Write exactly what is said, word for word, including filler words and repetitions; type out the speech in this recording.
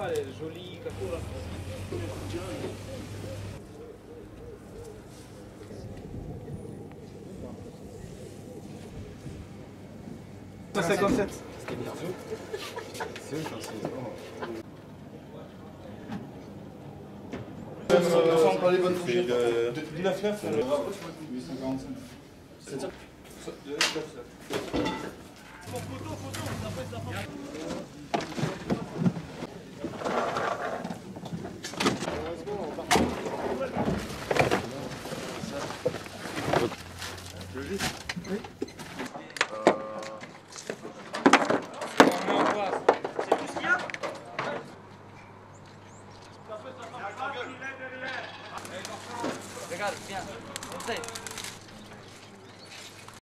là, elle est jolie, comme ça. cent cinquante-sept. C'était bien. C'est eux, je pense. On prend les bonnes fourchettes. neuf neuf. huit cent quarante-cinq. C'est ça. Photo, photo, ça fait ça. Oui. Regarde, viens, on sait.